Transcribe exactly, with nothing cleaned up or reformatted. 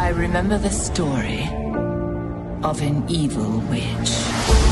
I remember the story of an evil witch.